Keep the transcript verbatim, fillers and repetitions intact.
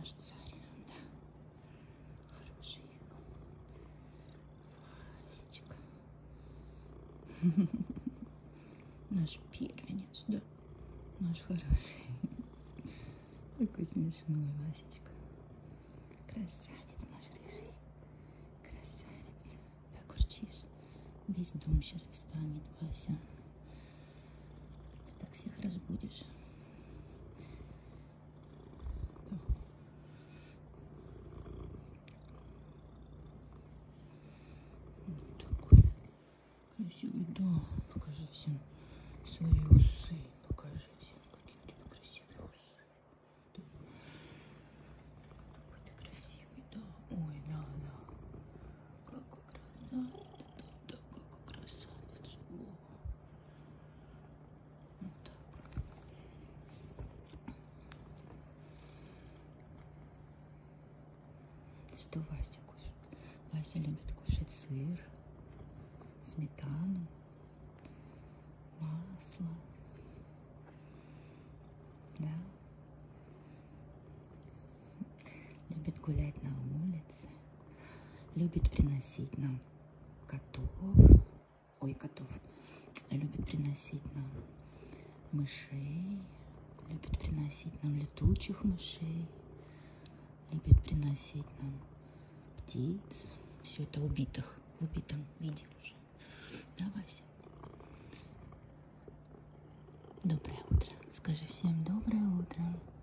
наш царь, да. Хороший. Васечка. Наш первенец, да. Наш хороший. Какой смешной Васечка. Красавец наш рыжий. Красавец. Так урчишь. Весь дом сейчас встанет, Вася. Ты так всех разбудишь. Да. Вот такой красивый, да. Покажи всем свои усы. Покажи всем, какие у тебя красивые усы. Да. Какой ты красивый, да. Ой, да, да. Какой красавец. Да, да, какой красавец. О. Вот так. Что Вася кушает? Вася любит кушать сыр, сметану, масло. Да? Любит гулять на улице. Любит приносить нам котов. Ой, котов. Любит приносить нам мышей. Любит приносить нам летучих мышей. Любит приносить нам птиц. Все это убитых. В убитом виде уже. Да, Вася? Доброе утро. Скажи всем доброе утро.